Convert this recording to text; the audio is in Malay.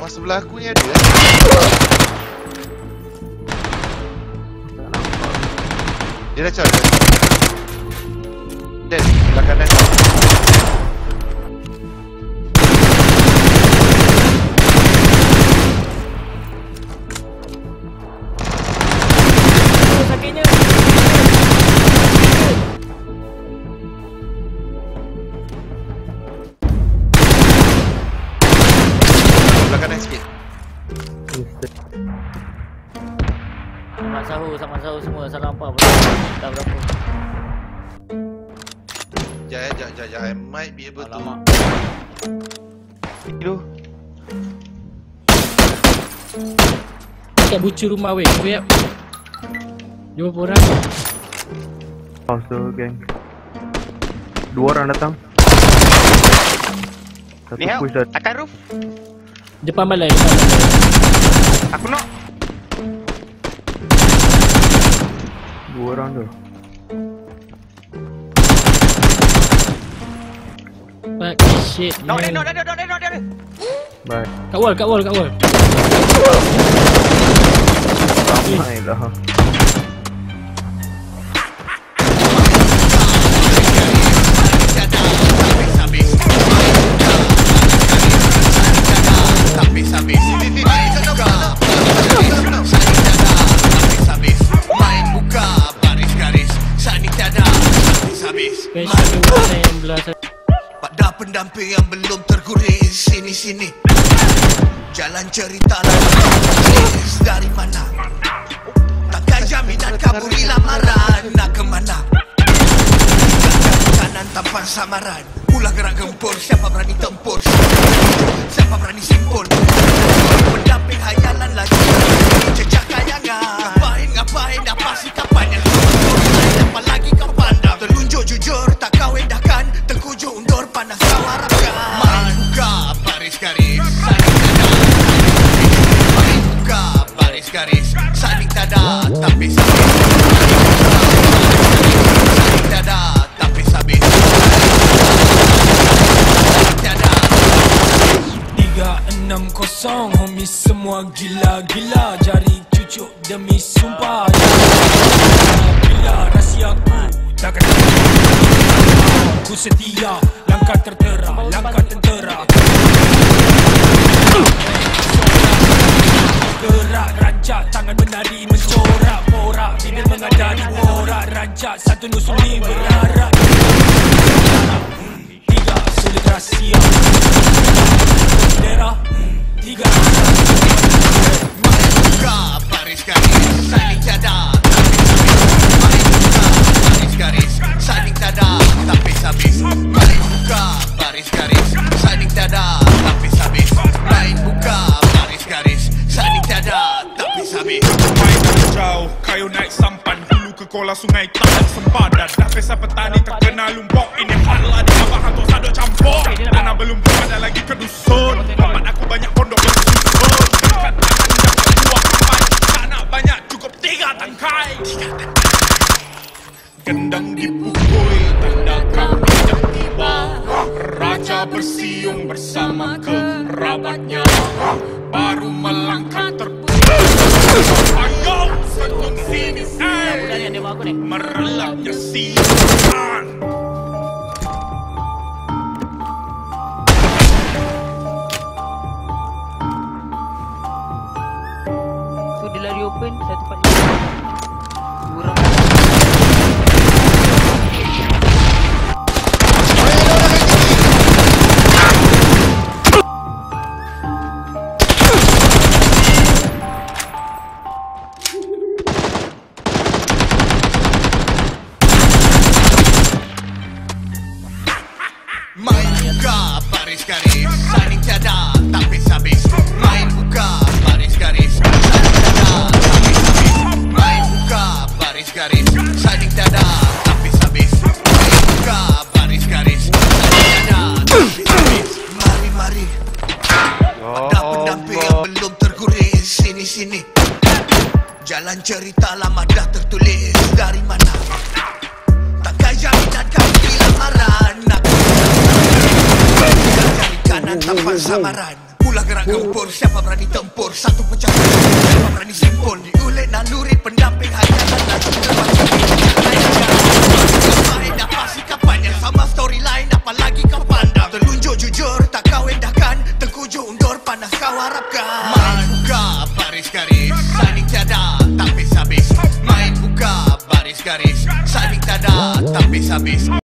Rumah sebelah aku ni ada Dia dah charge. Dead, belah kanan. Sakitnya. Belah kanan sikit. Selamat sahur semua. Salam apa? Tak berapa. Sekejap. I might be able to. Aduh. Dekat bucu rumah weh. Weh. Dua orang. House tu geng. Dua orang datang. Satu Ni push dah. akan roof. Depan balai. Aku nak. Dua orang tu. Fuck shit. No, dia. Bye. Kat wall. Ramai dah. Pada pendamping yang belum terguris, sini jalan cerita tulis dari mana. Takkan jaminan kaburi lamaran. Nak ke mana? Kanan tanpa samaran. Pula gerak gempur. Siapa berani tempur? Siapa berani simpul? Pendamping hayalan lagi jejak kayangan. Ngapain dah pasti kapan yang siapa lagi kau pandang? Terlunjuk jujur tak kau endahkan. Terkujuk undur panas kau harapkan. Main buka baris-garis main buka baris-garis. Saling tada tapi sabit. Saling tada tapi sabit. Saling tada 360 homies semua gila-gila. Jari cucuk demi sumpah. Bila rahsiaku takkan ku setia. Langkah tertera, langkah tentera. Gerak rancak, tangan menari mencorak. Porak, bibir mengadari borak. Rancak, satu nusuli berharap. Tiga sulit rahsia. Bendera. Tiga main buka baris-garis. Saling tiada main buka baris-garis. Saling tiada tapi habis. Main buka baris-garis. Saling tiada tapi habis. Main buka baris-garis. Saling tiada tapi habis. Main jauh, kayu naik sampan. Hulu ke kolam sungai tak sempadan. Dah pesa petani terkena lumpur. Ini halah di abang hantu sadut campur. Tanah belum ada lagi ke dusun. Tempat aku banyak pondok bersusun. Dekat tangan dapat buah kapai. Tak nak banyak cukup 3 tangkai. Gendang dipukul, tanda kami dah tiba. Raja bersiung bersama kerabatnya. Baru melangkah ayo sentuh sini merelapnya siang. Tu dia lari open. Satu tempat kurang. Main buka baris-garis. Saling tiada tapi habis. Main buka baris-garis. Saling tiada tapi habis. Main buka baris-garis. Saling tiada tapi habis. Main buka baris-garis. Saling tiada tapi habis. Mari. Pada pendamping yang belum terguris, sini jalan cerita lama dah tertulis dari mana. Takkan jaminan kau di lamaran. Nak jari kanan tanpa samaran. Pula gerak gempur, siapa berani tempur? Satu pecah siapa berani simpul? Diulik naluri pendamping hayatan lagu terbaca. Main apa sikapannya sama storyline, apalagi kau pandang. Telunjuk jujur tak kau endahkan, terkuju undur panas kau harapkan. Main buka baris garis, signing tiada tak habis-habis. Main buka baris garis, signing tiada tak habis-habis.